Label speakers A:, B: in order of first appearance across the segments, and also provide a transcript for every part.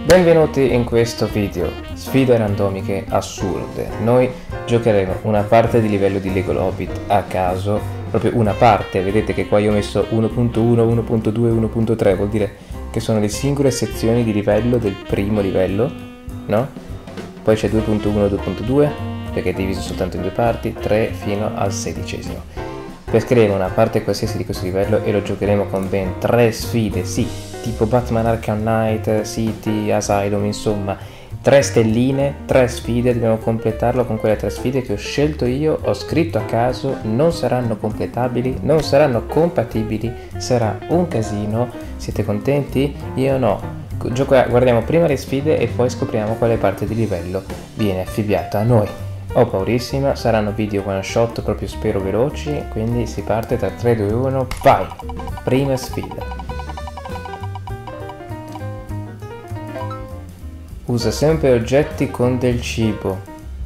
A: Benvenuti in questo video, sfide randomiche assurde. Noi giocheremo una parte di livello di Lego Hobbit a caso, proprio una parte. Vedete che qua io ho messo 1.1, 1.2, 1.3, vuol dire che sono le singole sezioni di livello del primo livello, no? Poi c'è 2.1, 2.2, perché è diviso soltanto in due parti, 3 fino al 16esimo. Pescheremo una parte qualsiasi di questo livello e lo giocheremo con ben 3 sfide, sì, tipo Batman Arkham Knight, City, Asylum, insomma 3 stelline, 3 sfide, dobbiamo completarlo con quelle 3 sfide che ho scelto io, ho scritto a caso, non saranno completabili, non saranno compatibili, sarà un casino. Siete contenti? Io no. Guardiamo prima le sfide e poi scopriamo quale parte di livello viene affibbiata a noi. Ho paurissima, saranno video one shot proprio spero veloci, quindi si parte tra 3, 2, 1, vai! Prima sfida. Usa sempre oggetti con del cibo.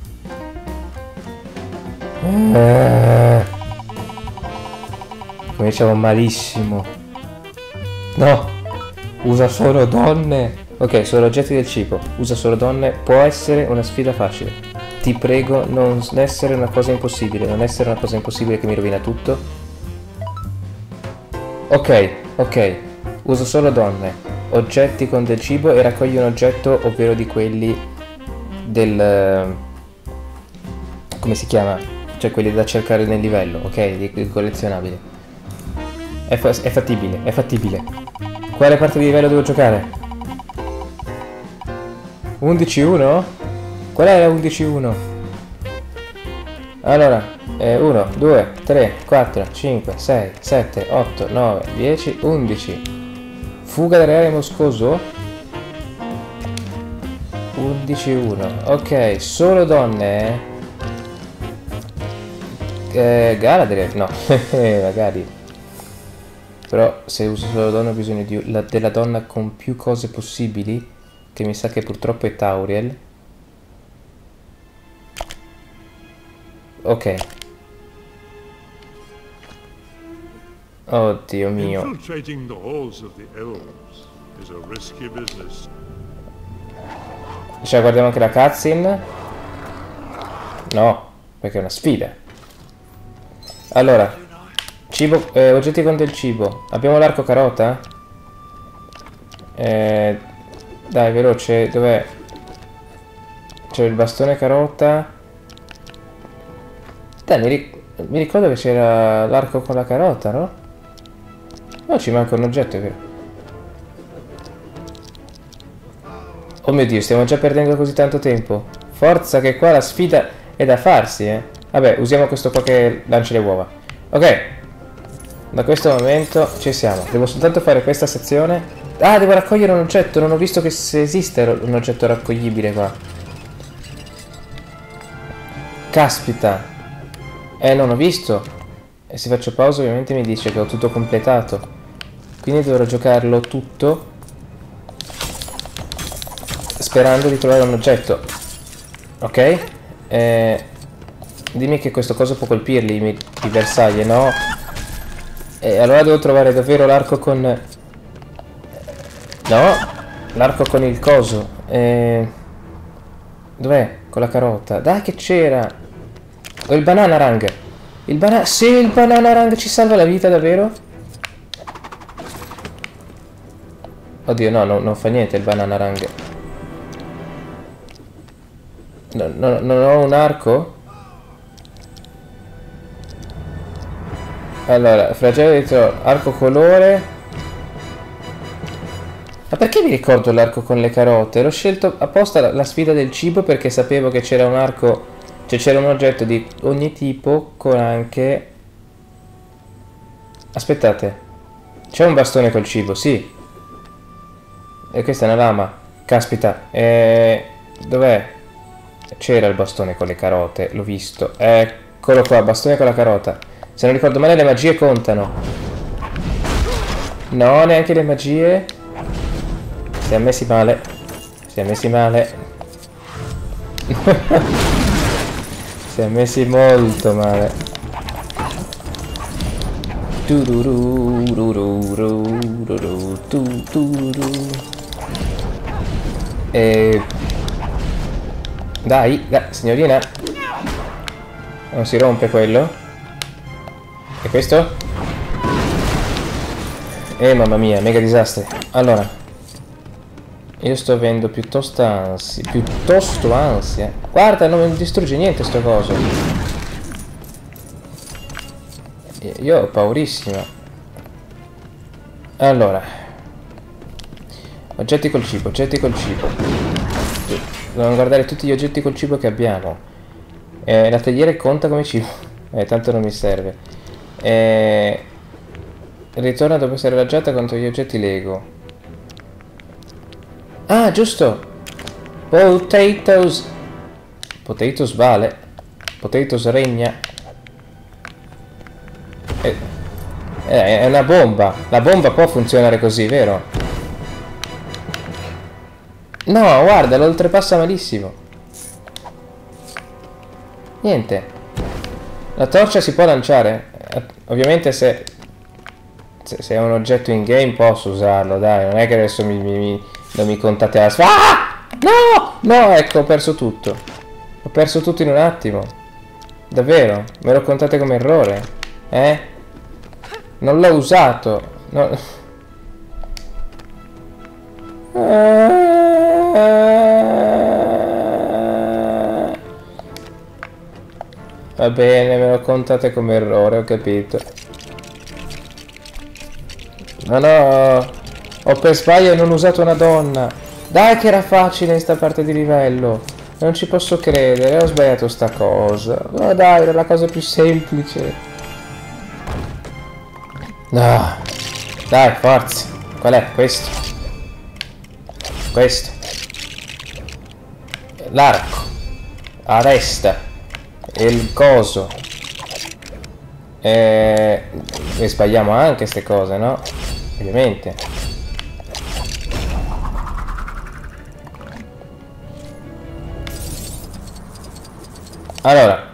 A: Cominciamo malissimo. No! Usa solo donne. Ok, solo oggetti del cibo. Usa solo donne. Può essere una sfida facile. Ti prego, non essere una cosa impossibile. Non essere una cosa impossibile che mi rovina tutto. Ok, ok. Uso solo donne. Oggetti con del cibo e raccogli un oggetto, ovvero di quelli del... come si chiama? Cioè quelli da cercare nel livello, ok? Di collezionabile. È fattibile, è fattibile. Quale parte di livello devo giocare? 11-1? Qual è la 11-1? Allora, 1, 2, 3, 4, 5, 6, 7, 8, 9, 10, 11. Fuga dall'area moscoso? 11-1. Ok, solo donne? Galadriel? No, magari. Però se uso solo donne ho bisogno della donna con più cose possibili, che mi sa che purtroppo è Tauriel. Ok. Oddio mio.
B: Infiltrating the halls of the elves is a risky business.
A: Cioè guardiamo anche la cutscene. No, perché è una sfida. Allora, cibo, oggetti con del cibo. Abbiamo l'arco carota? Dai, veloce, dov'è? C'è il bastone carota. Dai, mi ricordo che c'era l'arco con la carota, no? No, ci manca un oggetto, è vero. Oh mio Dio, stiamo già perdendo così tanto tempo. Forza che qua la sfida è da farsi, eh. Vabbè, usiamo questo qua che lancia le uova. Ok. Da questo momento ci siamo. Devo soltanto fare questa sezione. Ah, devo raccogliere un oggetto. Non ho visto che se esiste un oggetto raccoglibile qua. Caspita. Non ho visto. E se faccio pausa ovviamente mi dice che ho tutto completato. Quindi dovrò giocarlo tutto sperando di trovare un oggetto. Ok? Dimmi che questo coso può colpirli, i bersagli, no? Allora devo trovare davvero l'arco con... No, l'arco con il coso. Dov'è? Con la carota. Dai che c'era. Ho il bananarang. Sì, il bananarang ci salva la vita, davvero? Oddio, no, non fa niente il bananarang. Non ho un arco? Allora, fragile arco colore. Ma perché mi ricordo l'arco con le carote? L'ho scelto apposta la sfida del cibo perché sapevo che c'era un arco, cioè c'era un oggetto di ogni tipo con anche... Aspettate. C'è un bastone col cibo, sì. E questa è una lama. Caspita. Dov'è? C'era il bastone con le carote, l'ho visto. Eccolo qua, bastone con la carota. Se non ricordo male le magie contano. No, neanche le magie. Siamo messi male. Siamo messi male. Siamo messi molto male. Dai, signorina. Non si rompe quello. E questo? Mamma mia, mega disastri. Allora, io sto avendo piuttosto ansia. Guarda, non distrugge niente sto coso. Io ho paurissima. Allora, oggetti col cibo, oggetti col cibo. Dobbiamo guardare tutti gli oggetti col cibo che abbiamo. La tagliere conta come cibo. Tanto non mi serve. Ritorna dopo essere raggiata contro gli oggetti Lego. Ah, giusto. Potatoes. Potatoes vale. Potatoes regna. È una bomba. La bomba può funzionare così, vero? No, guarda, lo oltrepassa malissimo. Niente. La torcia si può lanciare. Ovviamente se è un oggetto in game posso usarlo, dai. Non è che adesso non mi contate la... Ah! No! No, ecco, ho perso tutto. Ho perso tutto in un attimo. Davvero? Me lo contate come errore? Non l'ho usato. No. Va bene, me lo contate come errore, ho capito. No, ho per sbaglio non usato una donna. Dai che era facile in sta parte di livello. Non ci posso credere, ho sbagliato sta cosa. No dai, era la cosa più semplice. No. Dai, forza. Qual è? Questo. Questo. L'arco. La testa. Il coso. E sbagliamo anche queste cose, no? Ovviamente. Allora.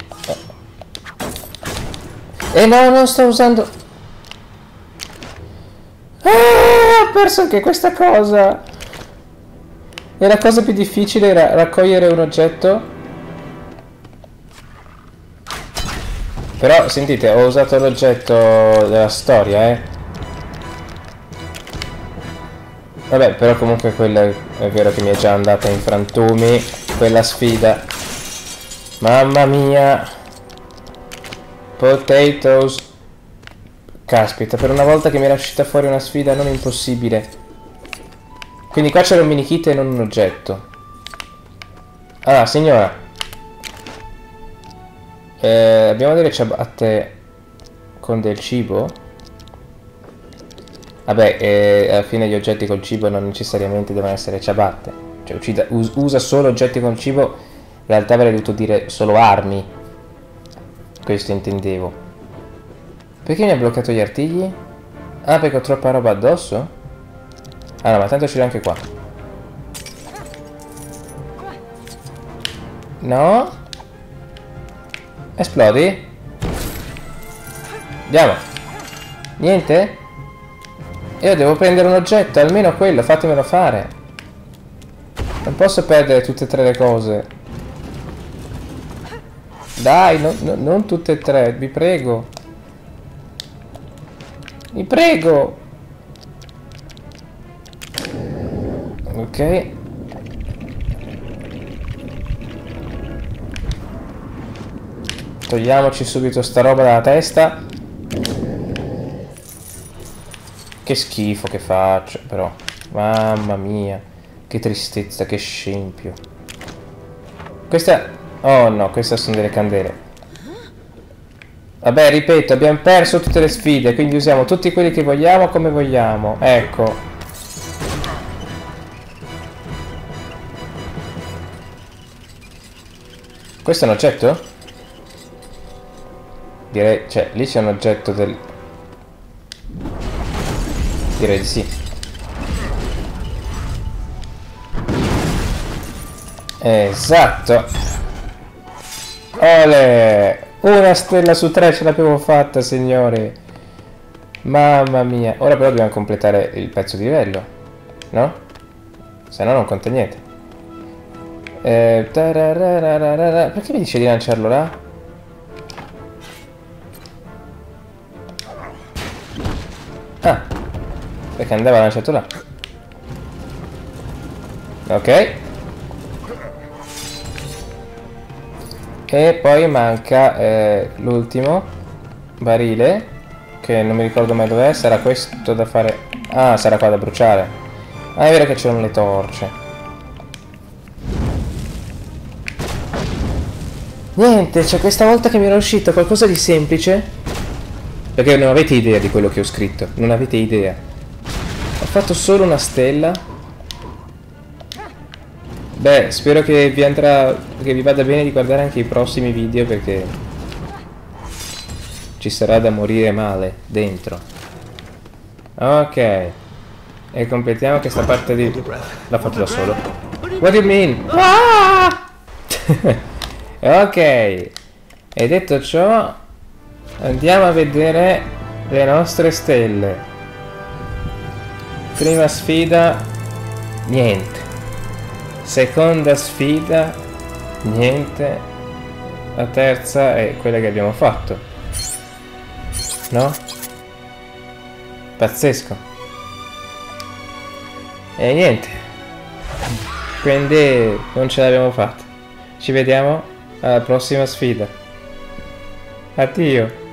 A: No, non sto usando. Ho perso anche questa cosa. E la cosa più difficile era raccogliere un oggetto. Però, sentite, ho usato l'oggetto della storia, Vabbè, però comunque quella è vero che mi è già andata in frantumi, quella sfida. Mamma mia. Potatoes. Caspita, per una volta che mi era uscita fuori una sfida non impossibile. Quindi qua c'era un mini kit e non un oggetto. Allora, signora. Abbiamo delle ciabatte con del cibo? Vabbè, alla fine gli oggetti col cibo non necessariamente devono essere ciabatte. Cioè, usa solo oggetti col cibo. In realtà avrei dovuto dire solo armi. Questo intendevo. Perché mi ha bloccato gli artigli? Ah, perché ho troppa roba addosso? Ah no, ma tanto ce l'ho anche qua. No? Esplodi? Andiamo. Niente? Io devo prendere un oggetto, almeno quello, fatemelo fare. Non posso perdere tutte e tre le cose. Dai, non tutte e tre, vi prego. Vi prego. Ok. Togliamoci subito sta roba dalla testa. Che schifo che faccio, però. Mamma mia. Che tristezza, che scempio. Questa... Oh no, queste sono delle candele. Vabbè, ripeto, abbiamo perso tutte le sfide, quindi usiamo tutti quelli che vogliamo come vogliamo. Ecco. Questo è un oggetto? Direi, cioè, lì c'è un oggetto del... Direi di sì. Esatto. Olè! Una stella su 3 ce l'abbiamo fatta, signori. Mamma mia. Ora però dobbiamo completare il pezzo di livello, no? Se no non conta niente. Perché mi dice di lanciarlo là? Ah, perché andava lanciato là. Ok. E poi manca l'ultimo barile, che non mi ricordo mai dov'è. Sarà questo da fare. Ah, sarà qua da bruciare. Ah, è vero che c'erano le torce. Niente, cioè questa volta che mi era uscito qualcosa di semplice. Perché non avete idea di quello che ho scritto. Non avete idea. Ho fatto solo una stella. Beh, spero che vi andrà. Che vi vada bene di guardare anche i prossimi video, perché ci sarà da morire male dentro. Ok. E completiamo questa parte di. L'ho fatto da solo. What do you mean? Ah! Ok. E detto ciò, andiamo a vedere le nostre stelle. Prima sfida, niente. Seconda sfida, niente. La terza è quella che abbiamo fatto. No? Pazzesco. E niente. Quindi non ce l'abbiamo fatta. Ci vediamo alla prossima sfida. Addio.